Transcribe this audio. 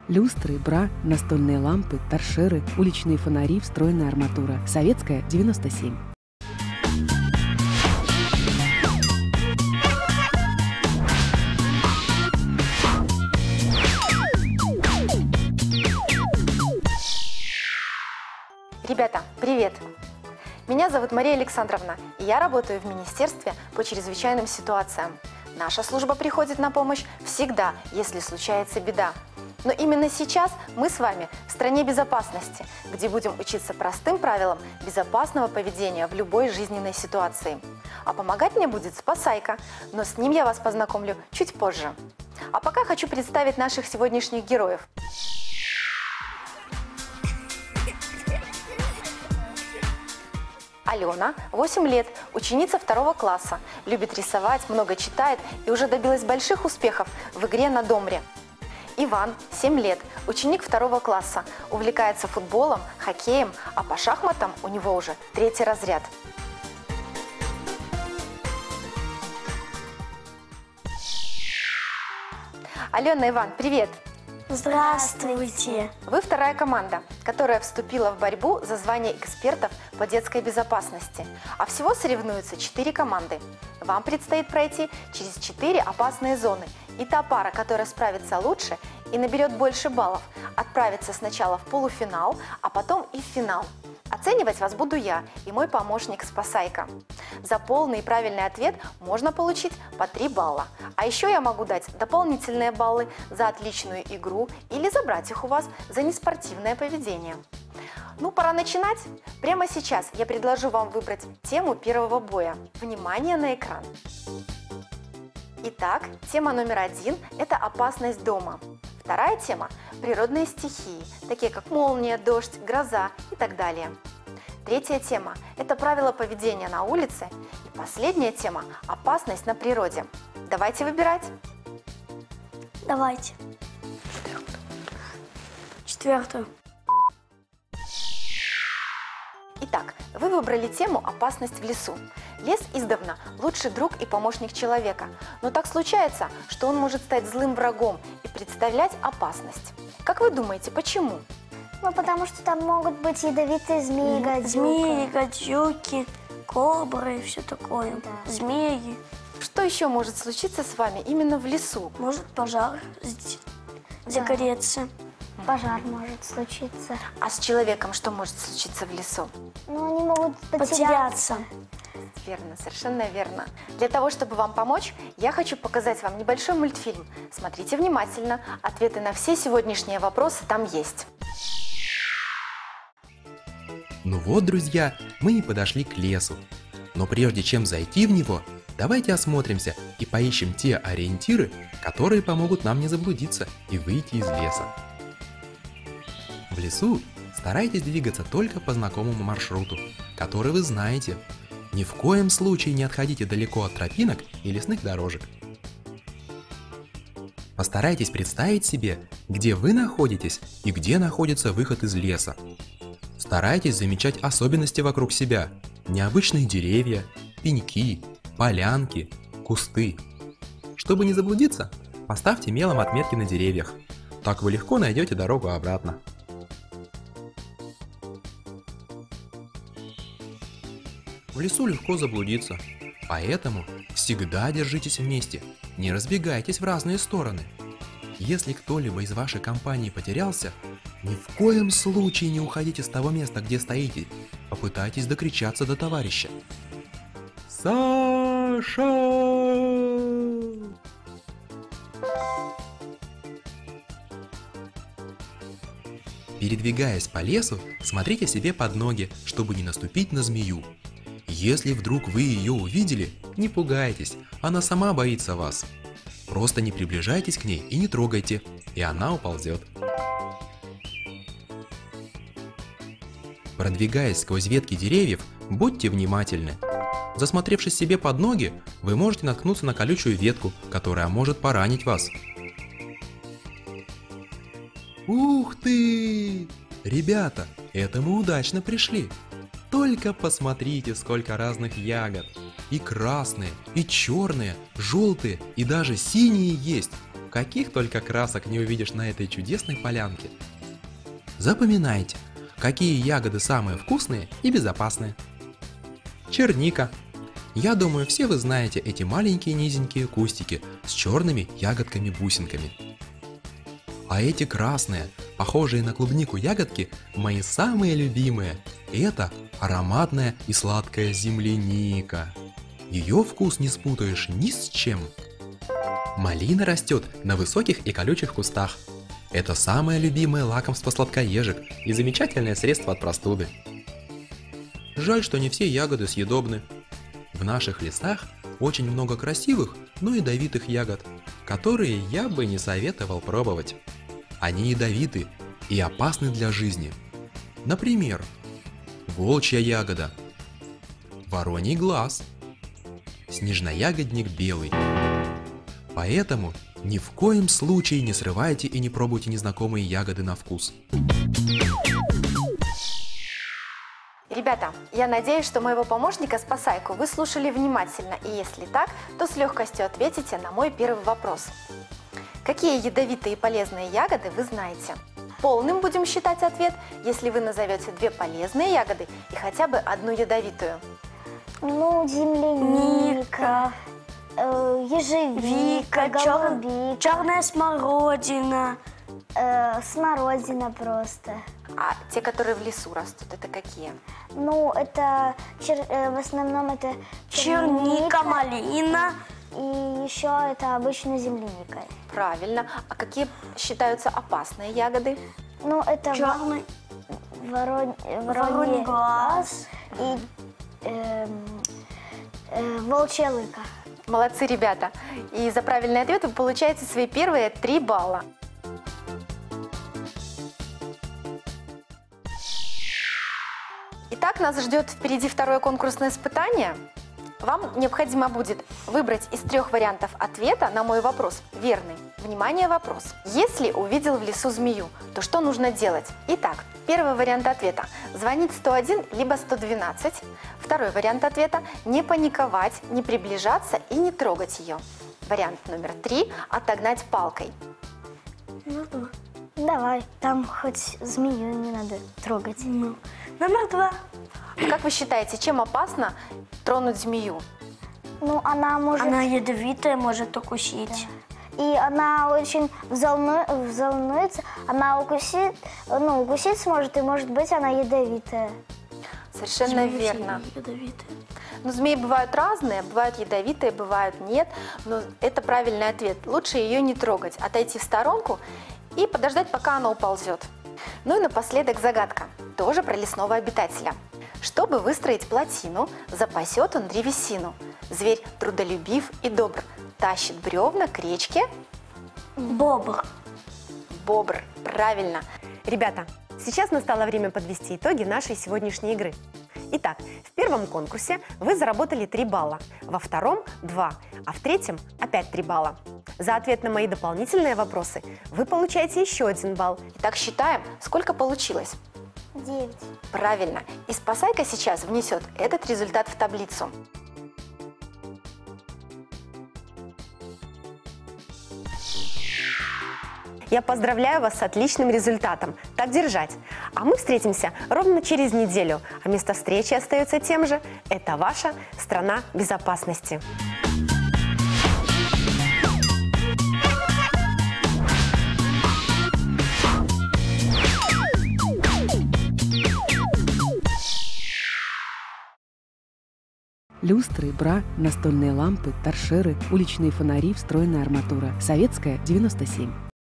Люстры, бра, настольные лампы, торшеры, уличные фонари, встроенная арматура. Советская, 97. Ребята, привет! Меня зовут Мария Александровна, и я работаю в Министерстве по чрезвычайным ситуациям. Наша служба приходит на помощь всегда, если случается беда. Но именно сейчас мы с вами в стране безопасности, где будем учиться простым правилам безопасного поведения в любой жизненной ситуации. А помогать мне будет Спасайка, но с ним я вас познакомлю чуть позже. А пока хочу представить наших сегодняшних героев. Алена, 8 лет, ученица 2 класса, любит рисовать, много читает и уже добилась больших успехов в игре на домре. Иван, 7 лет, ученик 2 класса, увлекается футболом, хоккеем, а по шахматам у него уже 3-й разряд. Алена, Иван, привет! Здравствуйте! Вы 2-я команда, которая вступила в борьбу за звание экспертов по детской безопасности. А всего соревнуются 4 команды. Вам предстоит пройти через 4 опасные зоны. И та пара, которая справится лучше и наберет больше баллов, отправится сначала в полуфинал, а потом и в финал. Оценивать вас буду я и мой помощник Спасайка. За полный и правильный ответ можно получить по 3 балла. А еще я могу дать дополнительные баллы за отличную игру или забрать их у вас за неспортивное поведение. Ну, пора начинать. Прямо сейчас я предложу вам выбрать тему первого боя. Внимание на экран. Итак, тема номер 1 – это опасность дома. Вторая тема – природные стихии, такие как молния, дождь, гроза и так далее. Третья тема – это правила поведения на улице. И последняя тема – опасность на природе. Давайте выбирать. Давайте. Четвертую. Итак, вы выбрали тему «Опасность в лесу». Лес издавна лучший друг и помощник человека, но так случается, что он может стать злым врагом и представлять опасность. Как вы думаете, почему? Ну, потому что там могут быть ядовитые змеи, гадюки. Змеи, гадюки, кобры и все такое. Да. Змеи. Что еще может случиться с вами именно в лесу? Может пожар загореться. Пожар может случиться. А с человеком что может случиться в лесу? Ну, они могут Потеряться. Верно, совершенно верно. Для того, чтобы вам помочь, я хочу показать вам небольшой мультфильм. Смотрите внимательно, ответы на все сегодняшние вопросы там есть. Ну вот, друзья, мы и подошли к лесу. Но прежде чем зайти в него, давайте осмотримся и поищем те ориентиры, которые помогут нам не заблудиться и выйти из леса. В лесу старайтесь двигаться только по знакомому маршруту, который вы знаете. Ни в коем случае не отходите далеко от тропинок и лесных дорожек. Постарайтесь представить себе, где вы находитесь и где находится выход из леса. Старайтесь замечать особенности вокруг себя, необычные деревья, пеньки, полянки, кусты. Чтобы не заблудиться, поставьте мелом отметки на деревьях. Так вы легко найдете дорогу обратно. В лесу легко заблудиться, поэтому всегда держитесь вместе, не разбегайтесь в разные стороны. Если кто-либо из вашей компании потерялся, ни в коем случае не уходите с того места, где стоите, попытайтесь докричаться до товарища. Саша! Передвигаясь по лесу, смотрите себе под ноги, чтобы не наступить на змею. Если вдруг вы ее увидели, не пугайтесь, она сама боится вас. Просто не приближайтесь к ней и не трогайте, и она уползет. Продвигаясь сквозь ветки деревьев, будьте внимательны. Засмотревшись себе под ноги, вы можете наткнуться на колючую ветку, которая может поранить вас. Ух ты! Ребята, это мы удачно пришли. Только посмотрите, сколько разных ягод. И красные, и черные, желтые, и даже синие есть. каких только красок не увидишь на этой чудесной полянке. Запоминайте, какие ягоды самые вкусные и безопасные. Черника. Я думаю, все вы знаете эти маленькие низенькие кустики с черными ягодками-бусинками. А эти красные, похожие на клубнику ягодки, мои самые любимые. Это ароматная и сладкая земляника. Ее вкус не спутаешь ни с чем. Малина растет на высоких и колючих кустах. Это самое любимое лакомство сладкоежек и замечательное средство от простуды. Жаль, что не все ягоды съедобны. В наших лесах очень много красивых, но ядовитых ягод, которые я бы не советовал пробовать. Они ядовиты и опасны для жизни. Например, волчья ягода, вороний глаз, снежноягодник белый. Поэтому ни в коем случае не срывайте и не пробуйте незнакомые ягоды на вкус. Ребята, я надеюсь, что моего помощника Спасайку вы слушали внимательно, и если так, то с легкостью ответите на мой первый вопрос. Какие ядовитые и полезные ягоды вы знаете? Полным будем считать ответ, если вы назовете 2 полезные ягоды и хотя бы 1 ядовитую. Ну, земляника, ежевика, голубика, черная смородина. смородина просто. А те, которые в лесу растут, это какие? Ну, это в основном это Черника, малина. и еще это обычно земляника. Правильно. А какие считаются опасные ягоды? Ну, это Черный вороний глаз и волчья лыка. Молодцы, ребята! И за правильный ответ вы получаете свои первые 3 балла. Итак, нас ждет впереди второе конкурсное испытание. Вам необходимо будет выбрать из 3 вариантов ответа на мой вопрос верный. Внимание, вопрос. Если увидел в лесу змею, то что нужно делать? Итак, первый вариант ответа – звонить 101 либо 112. Второй вариант ответа – не паниковать, не приближаться и не трогать ее. Вариант номер 3 – отогнать палкой. Давай, там хоть змею не надо трогать. Номер 2. Как вы считаете, чем опасно тронуть змею? Ну, она может... Она ядовитая, может укусить. И она очень взволнуется, она укусить сможет, и может быть она ядовитая. Совершенно верно. Ядовитая. Но змеи бывают разные, бывают ядовитые, бывают нет. Но это правильный ответ. Лучше ее не трогать, отойти в сторонку и подождать, пока она уползет. Ну и напоследок загадка, тоже про лесного обитателя. Чтобы выстроить плотину, запасет он древесину. Зверь трудолюбив и добр, тащит бревна к речке. Бобр. Бобр, правильно. Ребята, сейчас настало время подвести итоги нашей сегодняшней игры. Итак, в первом конкурсе вы заработали 3 балла, во втором – 2, а в третьем – опять 3 балла. За ответ на мои дополнительные вопросы вы получаете еще 1 балл. Итак, считаем, сколько получилось. 9. Правильно. И Спасайка сейчас внесет этот результат в таблицу. Я поздравляю вас с отличным результатом. Так держать. А мы встретимся ровно через неделю. А место встречи остается тем же. Это ваша страна безопасности. Люстры, бра, настольные лампы, торшеры, уличные фонари, встроенная арматура. Советская, 97.